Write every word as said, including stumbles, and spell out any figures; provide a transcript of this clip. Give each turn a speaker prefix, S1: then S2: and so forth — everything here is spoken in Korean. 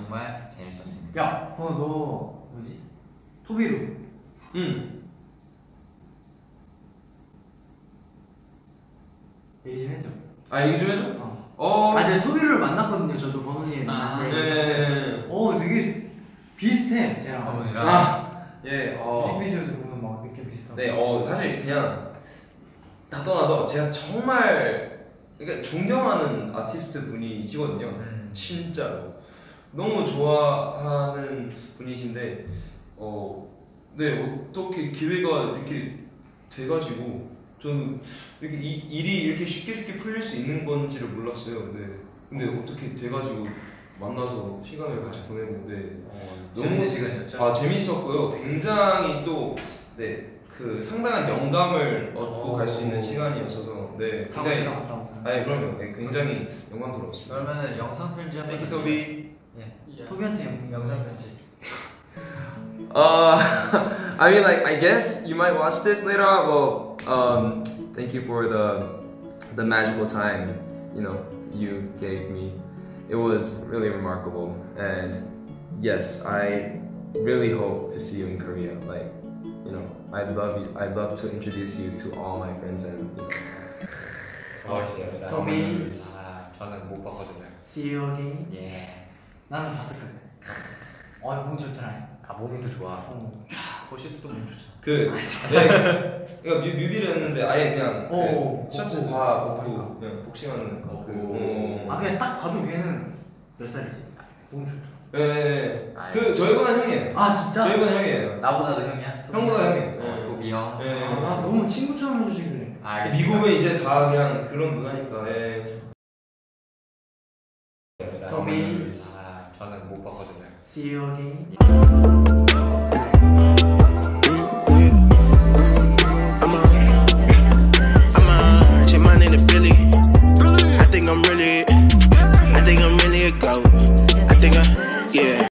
S1: 정말 재밌었습니다.
S2: 야, 어, 너 뭐지? 토비루.
S3: 응.
S2: 얘기 좀 해줘.
S3: 아 얘기 좀 해줘?
S2: 어.
S3: 어.
S2: 아 제가 토비루를 만났거든요. 저도 버논님
S1: 아,
S2: 만났는데.
S3: 네.
S2: 어 되게 비슷해 쟤랑.
S1: 버논이랑.
S3: 아. 예. 어.
S2: 뮤직비디오도 보면 막 느낌 비슷하고.
S3: 네. 어 사실 그냥 다 떠나서 제가 정말 그러니까 존경하는 아티스트 분이시거든요.
S1: 음.
S3: 진짜로 너무 좋아하는 분이신데 어. 네 어떻게 기회가 이렇게 돼가지고 저는 이렇게 이, 일이 이렇게 쉽게 쉽게 풀릴 수 있는 건지를 몰랐어요. 네. 근데 어떻게 돼가지고 만나서 시간을 같이 보내고 네.
S1: 어,
S3: 너무
S1: 재밌는 시간이었죠?
S3: 아 재밌었고요. 굉장히 또 네 그 상당한 영감을 얻고 갈 수 있는 시간이었어서 네 굉장히
S2: 갔다 왔잖아.
S3: 아니 그럼요. 네, 굉장히 영광스러웠습니다.
S1: 그러면은 영상 편지 한번.
S3: 땡큐 토비.
S1: 예.
S2: 토비한테
S1: 영상 편지.
S3: Uh, I mean, like, I guess you might watch this later on. Well, um, thank you for the the magical time, you know, you gave me. It was really remarkable, and yes, I really hope to see you in Korea. Like, you know, I'd love you. I'd love to introduce you to all my friends and. You know.
S1: 멋있습니다.
S2: 토비.
S1: 아 저는 못 봤거든요.
S2: See you again.
S1: 예.
S2: 나는 봤었거든. 어 너무 좋더라.
S1: 아 몸도 좋아.
S2: 어.
S1: 보시도 또 몸 좋죠.
S3: 그, 네, 이거 뮤, 뮤비를 했는데 아예 그냥
S2: 어,
S3: 그 셔츠
S2: 어,
S3: 다
S2: 어,
S3: 벗고
S2: 그러니까.
S3: 그냥 복싱하는 거. 그,
S1: 오.
S3: 어.
S2: 아 그냥 딱 봐도 걔는 몇 살이지? 너무 좋더라.
S3: 네,
S1: 아,
S3: 그 저희보다 형이에요.
S2: 아 진짜?
S3: 저희보다 형이에요.
S1: 나보다도 형이야?
S3: 형보다 형이에요.
S1: 어, 도비 형.
S3: 네.
S2: 아, 나 너무 친구처럼 해주시길래.
S1: 아, 알겠습니다.
S3: 미국은 이제 다 그냥 그런 문화니까. 네.
S2: 토비.
S1: 아 저는 못 봤거든요.
S2: See you again.
S4: I'm a, I'm a, change my name to Billy. I think I'm really